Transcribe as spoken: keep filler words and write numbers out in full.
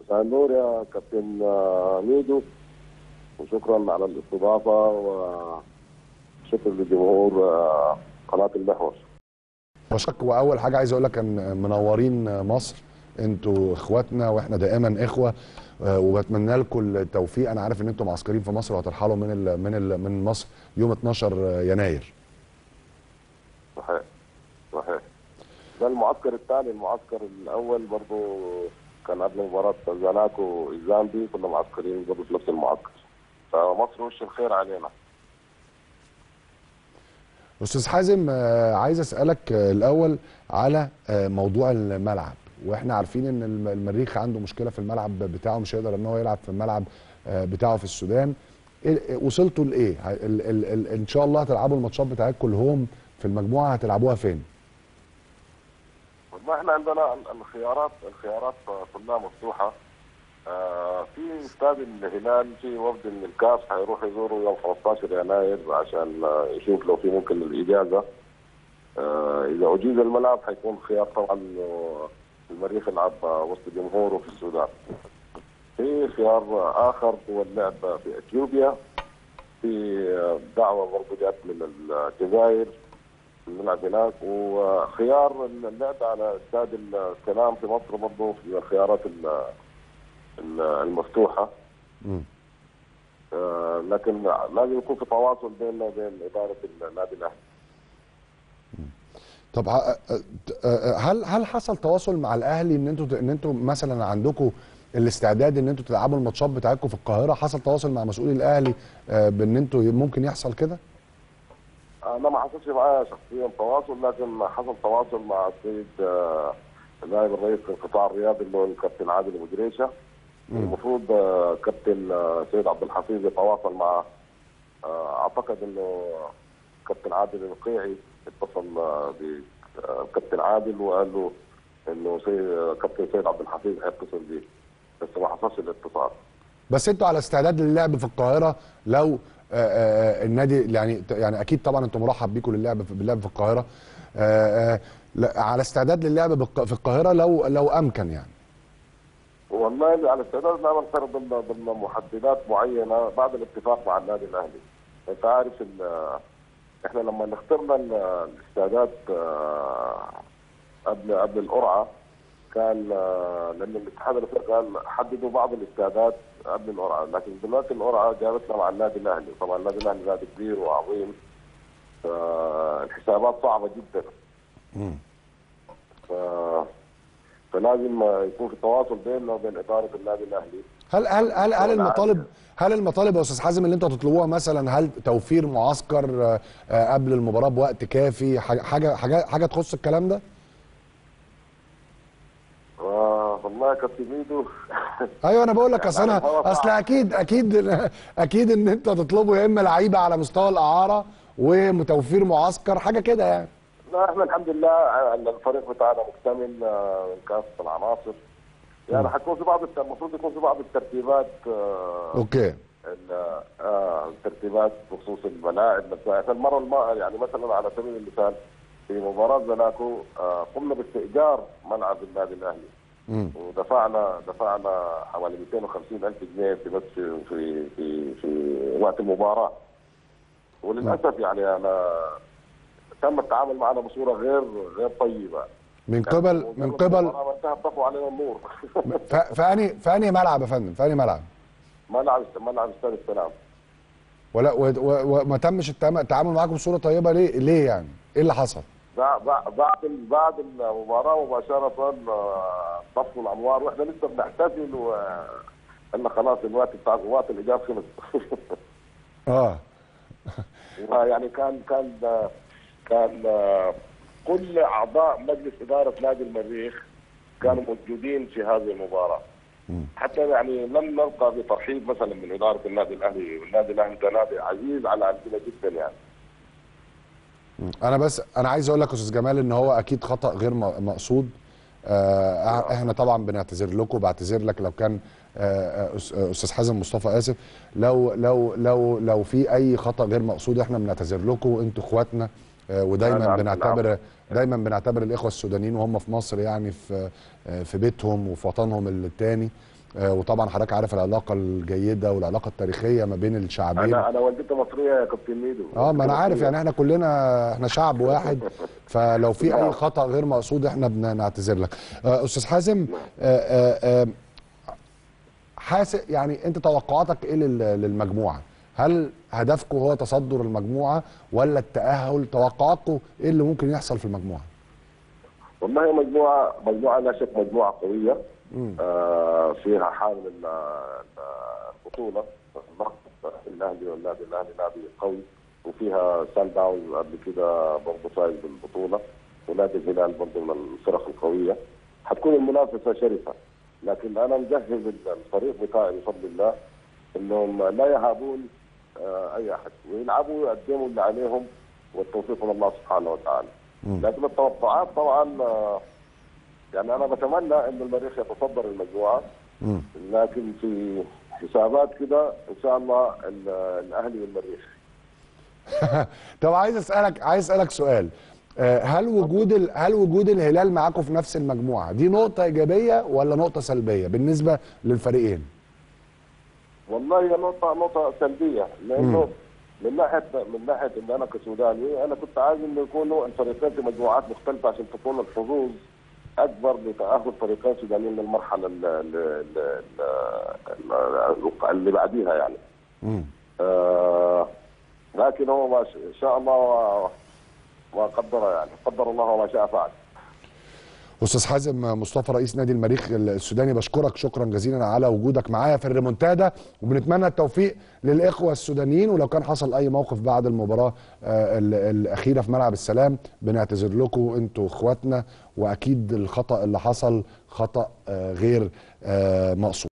مساء النور يا كابتن ميدو، وشكرا على الاستضافه وشكرا لجمهور قناه المحور. بشكرك. واول حاجه عايز اقول لك ان منورين مصر، انتوا اخواتنا واحنا دائما اخوه، وبتمنى لكم التوفيق. انا عارف ان انتوا معسكرين في مصر وهترحلوا من ال من ال من مصر يوم اتناشر يناير. صحيح صحيح. ده المعسكر الثاني. المعسكر الاول برضه كان قبل مباراه زناكو والزامبي، كنا معسكرين برضه في نفس المعسكر، فمصر وش الخير علينا. استاذ حازم، عايز اسالك الاول على موضوع الملعب، واحنا عارفين ان المريخ عنده مشكله في الملعب بتاعه، مش هيقدر ان هو يلعب في الملعب بتاعه في السودان. وصلتوا لايه؟ ان شاء الله هتلعبوا الماتشات بتاعتكم الهوم في المجموعه، هتلعبوها فين؟ والله احنا عندنا الخيارات الخيارات كلها مفتوحه. آه في استاد الهلال، في وفد من الكاف هيروح يزوروا يوم خمستاشر يناير عشان يشوف لو في ممكن الاجازه. آه اذا اجيز الملعب حيكون خيار طبعا المريخ يلعب وسط جمهوره في السودان. في خيار اخر هو اللعب في اثيوبيا، في دعوه برضه جات من الجزائر نلعب هناك، وخيار اللعب على استاد السلام في مصر برضه في الخيارات المفتوحه. امم آه لكن لازم يكون في تواصل بيننا وبين اداره النادي الاهلي. طب هل هل حصل تواصل مع الاهلي ان انتوا ان انتوا مثلا عندكم الاستعداد ان انتوا تلعبوا الماتشات بتاعتكم في القاهره؟ حصل تواصل مع مسؤولي الاهلي بان انتوا ممكن يحصل كده؟ انا ما حصلش معايا شخصيا تواصل، لكن حصل تواصل مع السيد نائب الرئيس القطاع الرياضي اللي هو الكابتن عادل ابو جريشه. المفروض كابتن سيد عبد الحفيظ يتواصل مع، اعتقد انه كابتن عادل القيعي اتصل بكابتن عادل وقال له انه كابتن سيد عبد الحفيظ هيتصل بيه، بس ما حصلش الاتصال. بس انتوا على استعداد للعب في القاهره لو آآ آآ النادي يعني يعني اكيد طبعا انتوا مرحب بيكم للعب باللعب في القاهره، آآ على استعداد للعب في القاهره لو لو امكن يعني. والله على استعداد نعمل خير ضمن ضمن محددات معينه بعد الاتفاق مع النادي الاهلي. انت عارف احنا لما اخترنا الاستعداد قبل قبل القرعه كان لان الاتحاد الافريقي قال حددوا بعض الاستعداد قبل القرعه، لكن دلوقتي القرعه جابتنا مع النادي الاهلي، طبعا النادي الاهلي نادي كبير وعظيم، فالحسابات صعبه جدا. امم ف... فلازم يكون في تواصل بيننا وبين اداره النادي الاهلي. هل هل هل هل المطالب هل المطالب يا استاذ حازم اللي انتوا هتطلبوها مثلا، هل توفير معسكر قبل المباراه بوقت كافي، حاجه حاجه حاجه تخص الكلام ده؟ آه والله يا كابتن ميدو ايوه انا بقول لك اصل انا اصل اكيد اكيد اكيد ان انت هتطلبوا يا اما لعيبه على مستوى الاعاره وتوفير معسكر حاجه كده يعني. لا احنا الحمد لله الفريق بتاعنا مكتمل من كافه العناصر، يعني حيكون في بعض المفروض يكون في بعض الترتيبات. آه اوكي. آه الترتيبات بخصوص الملاعب نفسها. المره الماء يعني مثلا على سبيل المثال في مباراه زناكو آه قمنا باستئجار ملعب النادي الاهلي. امم ودفعنا دفعنا حوالي مئتين وخمسين ألف جنيه في بس في في في, في وقت المباراه. وللاسف يعني انا تم التعامل معنا بصوره غير غير طيبه من قبل من قبل طفوا علينا النور. فاني فاني ملعب يا فندم، فاني ملعب ملعب ملعب استاد السلام. ولا وما تمش التعامل معاكم بصوره طيبه ليه؟ ليه يعني؟ ايه اللي حصل؟ بعد بعد بعد المباراه مباشره طفوا الانوار واحنا لسه بنحتفل وقلنا خلاص الوقت بتاع وقت الاجابه خلص. اه يعني كان كان كان كل اعضاء مجلس اداره نادي المريخ كانوا موجودين في هذه المباراه. حتى يعني لم نلقى بترحيب مثلا من اداره النادي الاهلي، والنادي الاهلي ده نادي عزيز على قلبنا جدا يعني. انا بس انا عايز اقول لك استاذ جمال ان هو اكيد خطا غير مقصود. آه احنا طبعا بنعتذر لكم وبعتذر لك لو كان آه استاذ حازم مصطفى اسف، لو لو لو لو في اي خطا غير مقصود احنا بنعتذر لكم، وانتوا اخواتنا آه ودايما بنعتبر دايما بنعتبر الاخوه السودانيين وهم في مصر يعني في آه في بيتهم وفي وطنهم الثاني. آه، وطبعا حضرتك عارف العلاقه الجيده والعلاقه التاريخيه ما بين الشعبين. انا انا والدتي مصريه يا كابتن ميدو. اه ما انا عارف، يعني احنا كلنا احنا شعب واحد، فلو في اي خطا غير مقصود احنا بنعتذر لك. آه، استاذ حازم، آه، آه، آه، حاسس يعني انت توقعاتك ايه لل- للمجموعه؟ هل هدفكم هو تصدر المجموعه ولا التاهل؟ توقعاتكم ايه اللي ممكن يحصل في المجموعه؟ والله مجموعه مجموعه لا شك مجموعه قويه. آه فيها حامل ال- ال- البطوله الاهلي، والنادي الاهلي نادي قوي، وفيها سان داونز قبل كده برضه فايز بالبطوله، ونادي الهلال برضه من الفرق القويه. حتكون المنافسه شرسه، لكن انا مجهز الفريق بتاعي بفضل الله انهم لا يهابون آه اي احد، ويلعبوا ويقدموا اللي عليهم، والتوفيق من الله سبحانه وتعالى. لكن التوقعات طبعا آه يعني انا بتمنى ان المريخ يتصدر المجموعه، لكن في حسابات كده ان شاء الله ال- الاهلي والمريخ. طب عايز اسالك عايز اسالك سؤال، آه، هل وجود ال... هل وجود الهلال معاكم في نفس المجموعه دي نقطه ايجابيه ولا نقطه سلبيه بالنسبه للفريقين؟ والله هي نقطه نقطه سلبيه، لانه من ناحيه من ناحيه ان انا كسوداني انا كنت عايز انه يكونوا الفريقين في مجموعات مختلفه عشان تكون الحظوظ اكبر لتاهل فريقين سودانيين للمرحله ال- ال- ال- ال- اللي بعديها يعني. امم آه لكن هو ما ش- ان شاء الله ما قدر، يعني قدر الله وما شاء فعل. استاذ حازم مصطفى رئيس نادي المريخ السوداني، بشكرك شكرا جزيلا على وجودك معايا في الريمونتادا، وبنتمنى التوفيق للاخوه السودانيين، ولو كان حصل اي موقف بعد المباراه آه، ال- الاخيره في ملعب السلام بنعتذر لكم، انتوا اخواتنا، واكيد الخطا اللي حصل خطا آه، غير آه، مقصود.